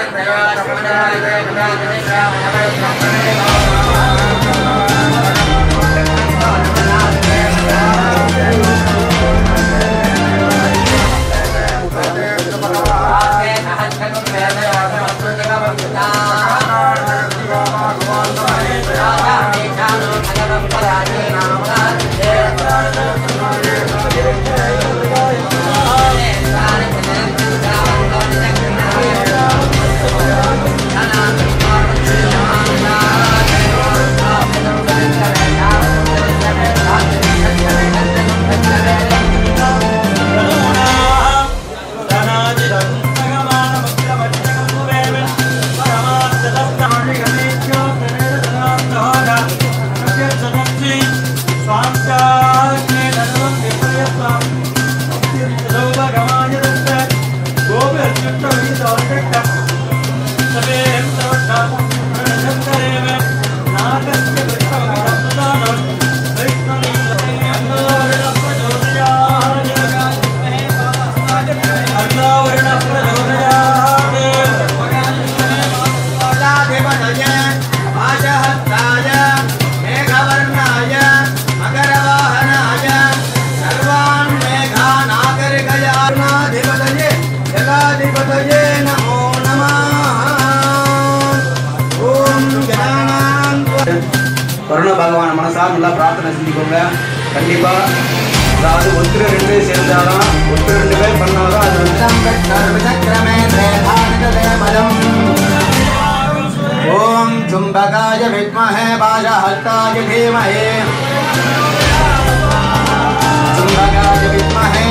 கருணா பகவான் மனசா நல்லா பிரார்த்தனை செஞ்சுக்கோங்க. கண்டிப்பா அதாவது ஒருத்தர் ரெண்டு பேர் சேர்ந்தாலும் ஒருத்தர் ரெண்டு பேர் பண்ணாலும் அது ஓம் சும்பகாய வித்மஹே பாஜஹஸ்தாய தீமஹி சும்பகாய வித்மஹே